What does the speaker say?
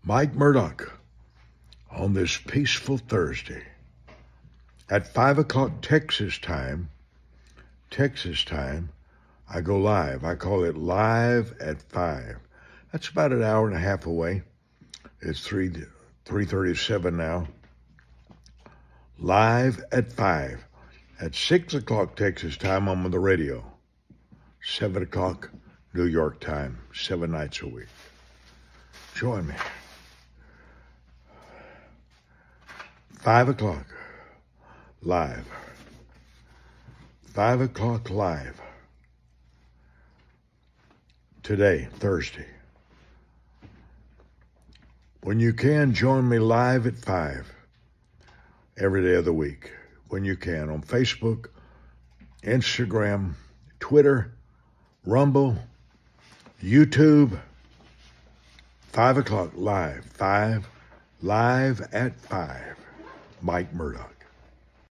Mike Murdoch on this peaceful Thursday at 5 o'clock Texas time, I go live. I call it Live at 5. That's about an hour and a half away. It's 3:37 now. Live at 5. At 6 o'clock Texas time, I'm on the radio. 7 o'clock New York time, 7 nights a week. Join me. 5 o'clock live. 5 o'clock live. Today, Thursday. When you can, join me live at 5 every day of the week. When you can, on Facebook, Instagram, Twitter, Rumble, YouTube. 5 o'clock live. Live at 5. Mike Murdoch.